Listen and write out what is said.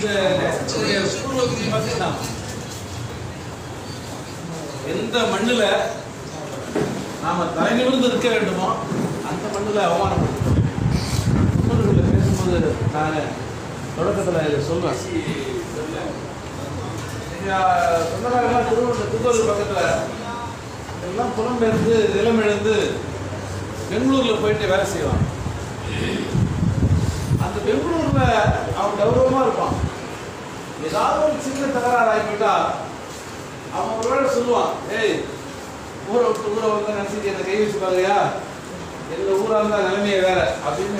பூர்வகுதி பார்த்தீங்கன்னா எந்த மண்ணில் நாம் தலைநிமிர்ந்து இருக்க வேண்டுமோ அந்த மண்ணில் அவமானப்படுத்தணும். முன்னோர்களில் பேசும்போது நான் தொடக்கத்தில் இதை சொல்வேன். சொந்தக்காரெல்லாம் திருவள்ளூர் பக்கத்தில் எல்லாம் புலம்பெயர்ந்து நிலமிழந்து பெங்களூரில் போயிட்டு வேலை செய்வான். அந்த பெங்களூரில் அவன் கௌரவமாக இருப்பான். ஏதாவது ஒரு சின்ன தகராறு ஆகிவிட்டா அவன் ஒரு வேளை சொல்லுவான், ஏய் ஊரை விட்டு ஊரை வந்து நினச்சிட்டு என்னை கை வச்சு பாருயா, எங்கள் ஊராக இருந்தால் நிலைமையை வேற அப்படின்னு